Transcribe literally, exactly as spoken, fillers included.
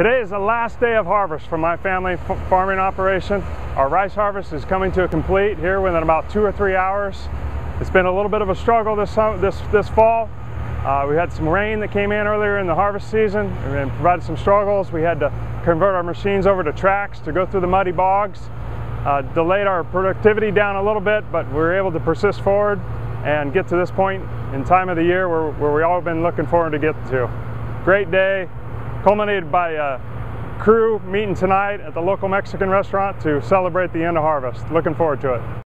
Today is the last day of harvest for my family farming operation. Our rice harvest is coming to a complete here within about two or three hours. It's been a little bit of a struggle this this this fall. Uh, we had some rain that came in earlier in the harvest season and provided some struggles. We had to convert our machines over to tracks to go through the muddy bogs. Uh, delayed our productivity down a little bit, but we were able to persist forward and get to this point in time of the year where, where we all been looking forward to get to. Great day, culminated by a crew meeting tonight at the local Mexican restaurant to celebrate the end of harvest. Looking forward to it.